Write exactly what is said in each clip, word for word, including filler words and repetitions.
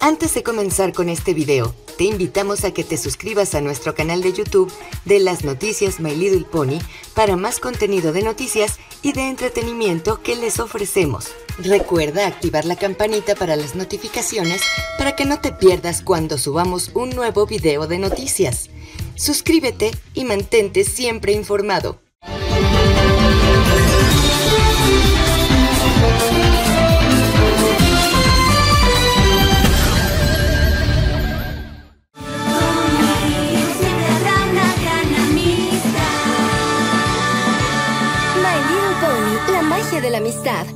Antes de comenzar con este video, te invitamos a que te suscribas a nuestro canal de YouTube de las noticias My Little Pony para más contenido de noticias y de entretenimiento que les ofrecemos. Recuerda activar la campanita para las notificaciones para que no te pierdas cuando subamos un nuevo video de noticias. Suscríbete y mantente siempre informado. De la amistad.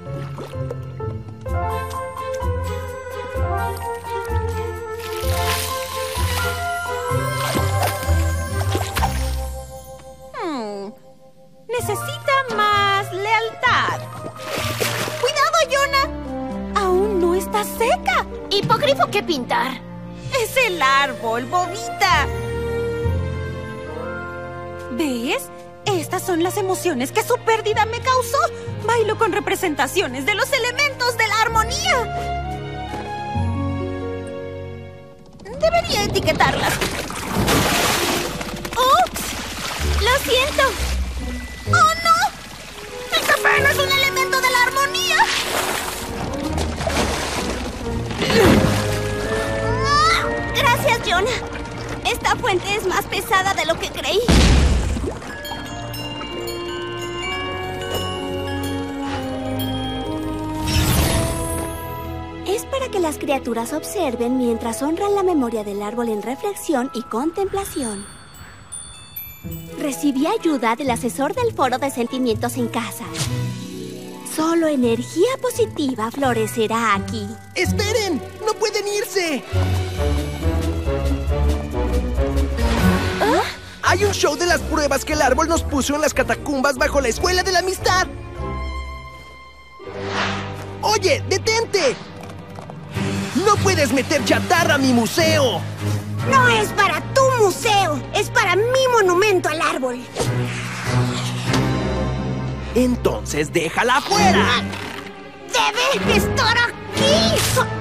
Hmm. Necesita más lealtad. ¡Cuidado, Jonah! Aún no está seca. Hipogrifo que pintar. Es el árbol, bobita. ¿Ves? Estas son las emociones que su pérdida me causó. Bailo con representaciones de los elementos de la armonía. Debería etiquetarlas. ¡Ups! ¡Lo siento! ¡Oh, no! ¡El café no es un elemento de la armonía! Gracias, Jonah. Esta fuente es más pesada de lo que creí. Para que las criaturas observen mientras honran la memoria del árbol en reflexión y contemplación. Recibí ayuda del asesor del Foro de Sentimientos en Casa. Solo energía positiva florecerá aquí. ¡Esperen! ¡No pueden irse! ¿Ah? Hay un show de las pruebas que el árbol nos puso en las catacumbas bajo la Escuela de la Amistad. ¡Oye, detente! ¡No puedes meter chatarra a mi museo! No es para tu museo, es para mi monumento al árbol. Entonces déjala afuera. ¡Debe estar aquí!